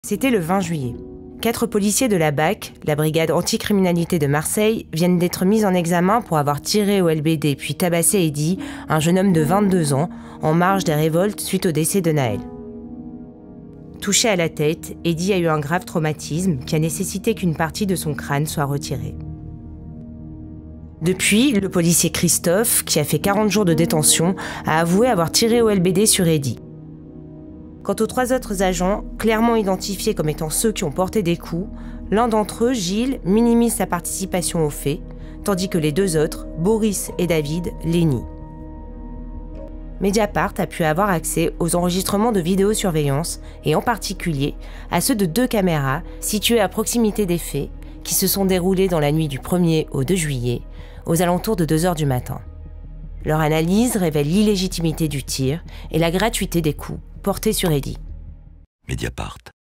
C'était le 20 juillet. 4 policiers de la BAC, la brigade anticriminalité de Marseille, viennent d'être mis en examen pour avoir tiré au LBD puis tabassé Eddy, un jeune homme de 22 ans, en marge des révoltes suite au décès de Naël. Touché à la tête, Eddy a eu un grave traumatisme qui a nécessité qu'une partie de son crâne soit retirée. Depuis, le policier Christophe, qui a fait 40 jours de détention, a avoué avoir tiré au LBD sur Eddy. Quant aux 3 autres agents, clairement identifiés comme étant ceux qui ont porté des coups, l'un d'entre eux, Gilles, minimise sa participation aux faits, tandis que les 2 autres, Boris et David, les nient. Mediapart a pu avoir accès aux enregistrements de vidéosurveillance et en particulier à ceux de 2 caméras situées à proximité des faits qui se sont déroulés dans la nuit du 1er au 2 juillet, aux alentours de 2 h du matin. Leur analyse révèle l'illégitimité du tir et la gratuité des coups portés sur Eddy. Mediapart.